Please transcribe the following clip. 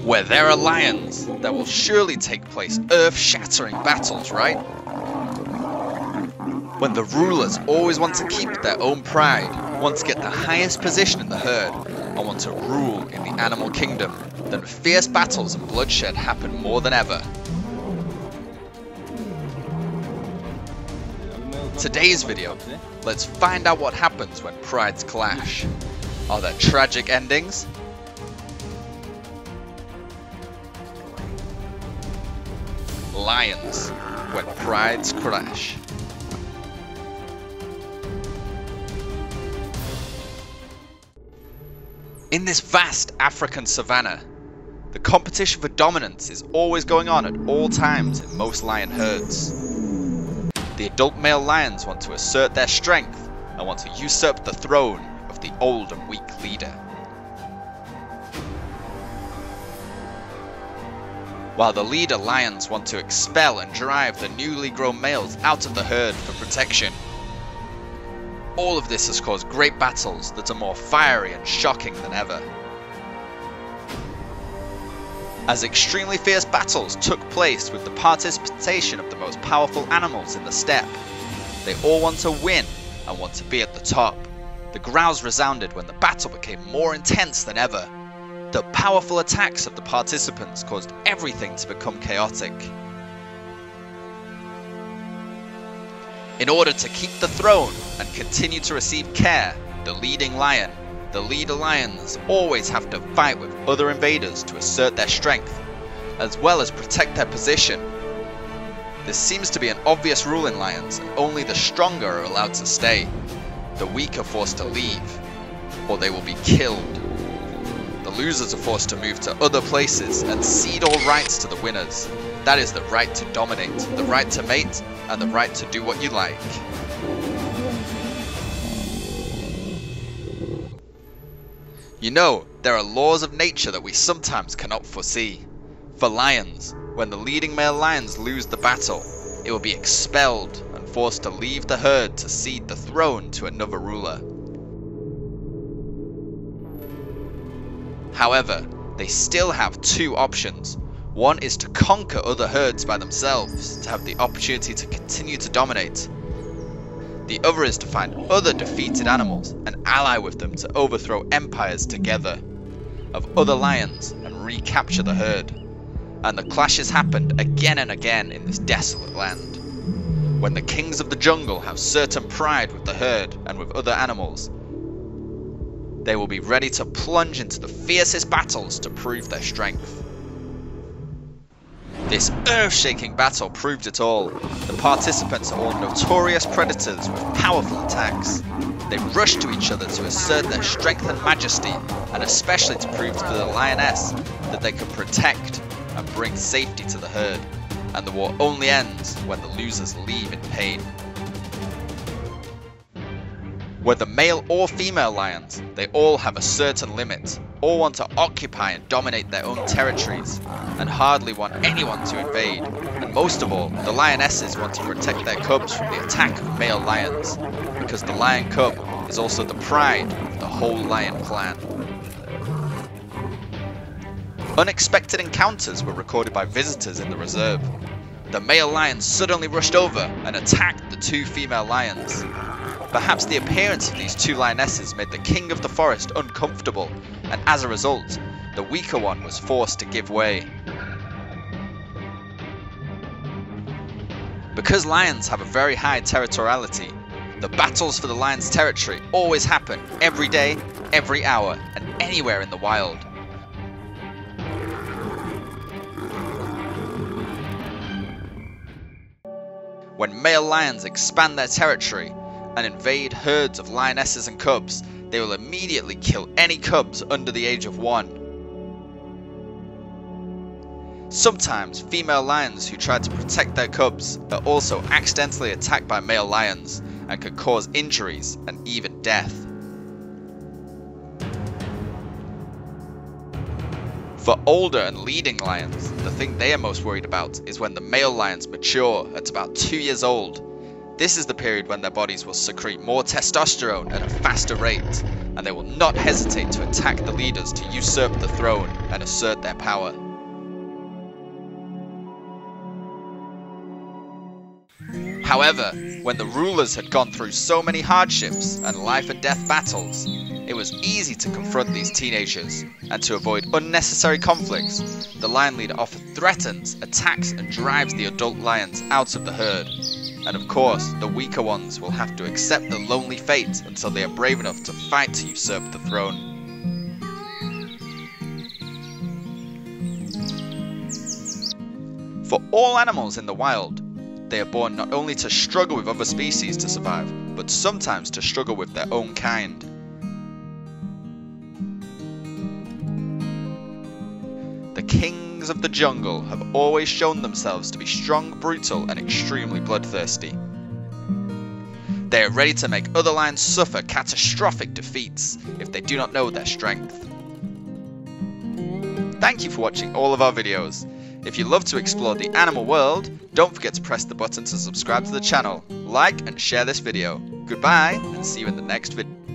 Where there are lions, there will surely take place earth-shattering battles, right? When the rulers always want to keep their own pride, want to get the highest position in the herd, and want to rule in the animal kingdom, then fierce battles and bloodshed happen more than ever. Today's video, let's find out what happens when prides clash. Are there tragic endings? Lions, when prides crash. In this vast African savanna, the competition for dominance is always going on at all times in most lion herds. The adult male lions want to assert their strength and want to usurp the throne of the old and weak leader. While the leader lions want to expel and drive the newly grown males out of the herd for protection. All of this has caused great battles that are more fiery and shocking than ever. As extremely fierce battles took place with the participation of the most powerful animals in the steppe, they all want to win and want to be at the top. The growls resounded when the battle became more intense than ever. The powerful attacks of the participants caused everything to become chaotic. In order to keep the throne and continue to receive care, the leader lions always have to fight with other invaders to assert their strength, as well as protect their position. This seems to be an obvious rule in lions, and only the stronger are allowed to stay. The weak are forced to leave, or they will be killed. The losers are forced to move to other places and cede all rights to the winners. That is the right to dominate, the right to mate, and the right to do what you like. You know, there are laws of nature that we sometimes cannot foresee. For lions, when the leading male lions lose the battle, it will be expelled and forced to leave the herd to cede the throne to another ruler. However, they still have two options. One is to conquer other herds by themselves, to have the opportunity to continue to dominate. The other is to find other defeated animals and ally with them to overthrow empires together of other lions and recapture the herd. And the clashes happened again and again in this desolate land. When the kings of the jungle have certain pride with the herd and with other animals, they will be ready to plunge into the fiercest battles to prove their strength. This earth-shaking battle proved it all. The participants are all notorious predators with powerful attacks. They rushed to each other to assert their strength and majesty, and especially to prove to the lioness that they could protect and bring safety to the herd. And the war only ends when the losers leave in pain. Whether male or female lions, they all have a certain limit, all want to occupy and dominate their own territories, and hardly want anyone to invade, and most of all, the lionesses want to protect their cubs from the attack of male lions, because the lion cub is also the pride of the whole lion clan. Unexpected encounters were recorded by visitors in the reserve. The male lion suddenly rushed over and attacked the two female lions. Perhaps the appearance of these two lionesses made the king of the forest uncomfortable, and as a result, the weaker one was forced to give way. Because lions have a very high territoriality, the battles for the lion's territory always happen every day, every hour, and anywhere in the wild. When male lions expand their territory and invade herds of lionesses and cubs, they will immediately kill any cubs under the age of 1. Sometimes female lions who try to protect their cubs are also accidentally attacked by male lions and can cause injuries and even death. For older and leading lions, the thing they are most worried about is when the male lions mature at about 2 years old. This is the period when their bodies will secrete more testosterone at a faster rate, and they will not hesitate to attack the leaders to usurp the throne and assert their power. However, when the rulers had gone through so many hardships and life and death battles, it was easy to confront these teenagers, and to avoid unnecessary conflicts, the lion leader often threatens, attacks and drives the adult lions out of the herd. And of course, the weaker ones will have to accept the lonely fate until they are brave enough to fight to usurp the throne. For all animals in the wild, they are born not only to struggle with other species to survive, but sometimes to struggle with their own kind. The kings of the jungle have always shown themselves to be strong, brutal, and extremely bloodthirsty. They are ready to make other lions suffer catastrophic defeats if they do not know their strength. Thank you for watching all of our videos. If you love to explore the animal world, don't forget to press the button to subscribe to the channel, like and share this video. Goodbye, and see you in the next video.